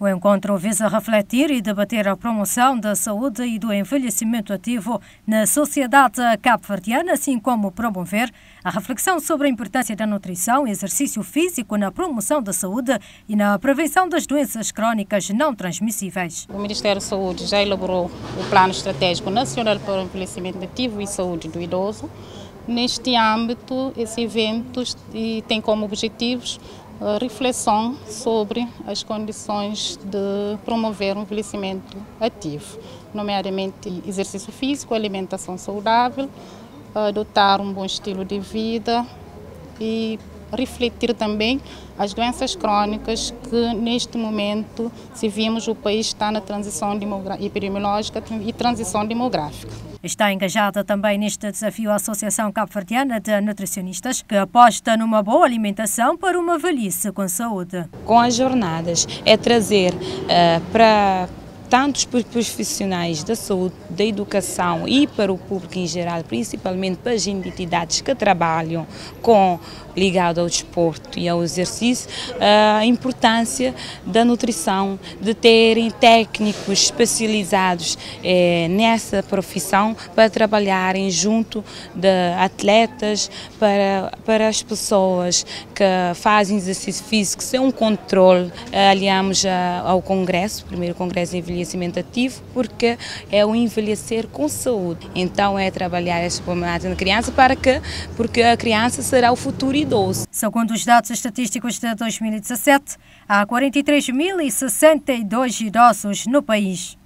O encontro visa refletir e debater a promoção da saúde e do envelhecimento ativo na sociedade cabo-verdiana, assim como promover a reflexão sobre a importância da nutrição e exercício físico na promoção da saúde e na prevenção das doenças crónicas não transmissíveis. O Ministério da Saúde já elaborou o Plano Estratégico Nacional para o Envelhecimento Ativo e Saúde do Idoso. Neste âmbito, esse evento tem como objetivos reflexão sobre as condições de promover um envelhecimento ativo, nomeadamente exercício físico, alimentação saudável, adotar um bom estilo de vida e refletir também as doenças crônicas que neste momento, se vimos, o país está na transição epidemiológica e transição demográfica. Está engajada também neste desafio a Associação Cabo-Verdiana de Nutricionistas, que aposta numa boa alimentação para uma velhice com saúde. Com as jornadas é trazer para tantos profissionais da saúde, da educação e para o público em geral, principalmente para as entidades que trabalham ligado ao desporto e ao exercício, a importância da nutrição, de terem técnicos especializados nessa profissão para trabalharem junto de atletas, para as pessoas que fazem exercício físico, ser um controle. Aliamos ao Congresso, o primeiro Congresso de Envelhecimento Ativo, porque é o envelhecer com saúde. Então é trabalhar esta problemática na criança porque a criança será o futuro idoso. Segundo os dados estatísticos de 2017, há 43.062 idosos no país.